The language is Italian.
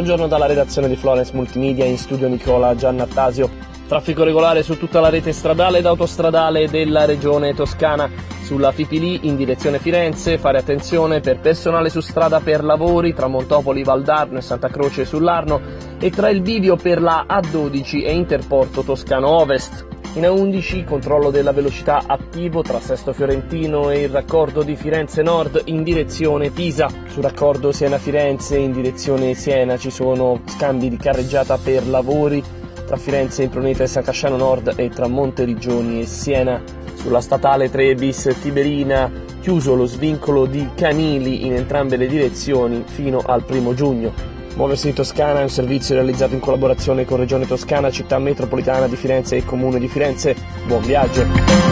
Buongiorno dalla redazione di Florence Multimedia, in studio Nicola Giannattasio. Traffico regolare su tutta la rete stradale ed autostradale della regione Toscana. Sulla Fipili in direzione Firenze, fare attenzione per personale su strada per lavori tra Montopoli, Valdarno e Santa Croce sull'Arno e tra il bivio per la A12 e Interporto Toscano Ovest. In A11 controllo della velocità attivo tra Sesto Fiorentino e il raccordo di Firenze Nord in direzione Pisa. Sul raccordo Siena-Firenze in direzione Siena ci sono scambi di carreggiata per lavori tra Firenze Impruneta e San Casciano Nord e tra Monteriggioni e Siena. Sulla statale 3 bis Tiberina chiuso lo svincolo di Canili in entrambe le direzioni fino al 1° giugno. Muoversi in Toscana è un servizio realizzato in collaborazione con Regione Toscana, Città Metropolitana di Firenze e Comune di Firenze. Buon viaggio!